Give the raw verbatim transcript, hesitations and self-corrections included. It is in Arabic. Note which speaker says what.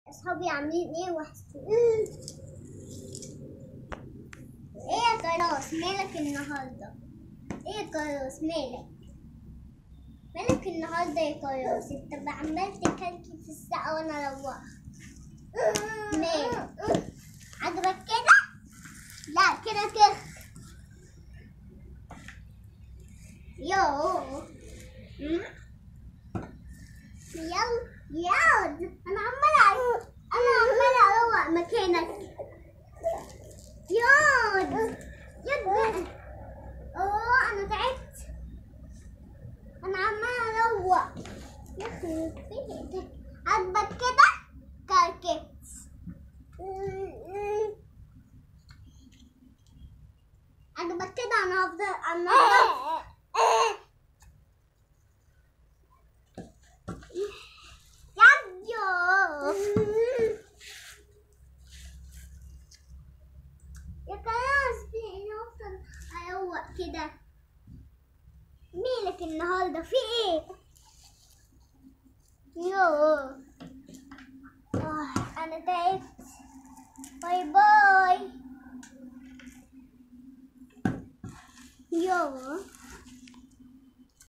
Speaker 1: اصحابي عاملين ايه؟ وحشتوني. ايه يا كراس مالك النهارده؟ ايه يا كراس مالك؟ مالك النهارده يا كراس؟ انت عمال تكلكي في الساعة وانا روحت. مالك؟ عجبك كده؟ لا كده كده. يوه يلا يلا انا عمالة انا عمالة اروق مكانك. ياض ياض بقى. اه انا تعبت، انا عمالة اروق. يخرب بيتك. عجبك كده؟ كركت. عجبك كده؟ انا هفضل انا هفضل يا كراس بيني افضل اروق كده. مالك النهارده في ايه؟ يوه آه انا تعبت. باي باي. يوه